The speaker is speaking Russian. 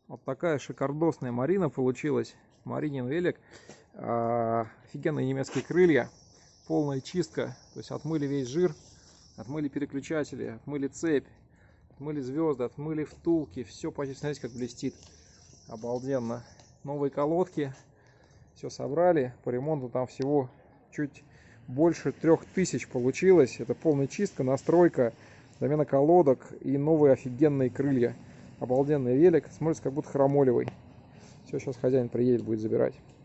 Вот такая шикардосная Марина получилась. Маринин велик. Офигенные немецкие крылья. Полная чистка. То есть отмыли весь жир. Отмыли переключатели. Отмыли цепь. Отмыли звезды. Отмыли втулки. Все, смотрите, как блестит. Обалденно. Новые колодки. Все собрали. По ремонту там всего чуть больше 3000 получилось. Это полная чистка, настройка, замена колодок и новые офигенные крылья. Обалденный велик. Смотрится как будто хромолевый. Все, сейчас хозяин приедет, будет забирать.